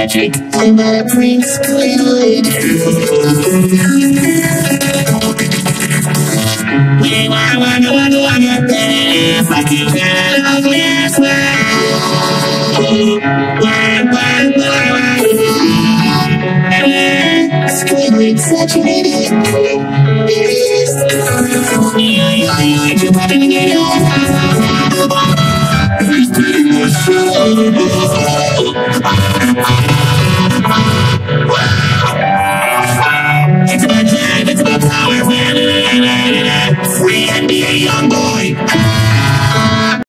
magic. I'm a prince Squidward. We wanna if I can get out of this Squidward's such an idiot. He's beating my soul.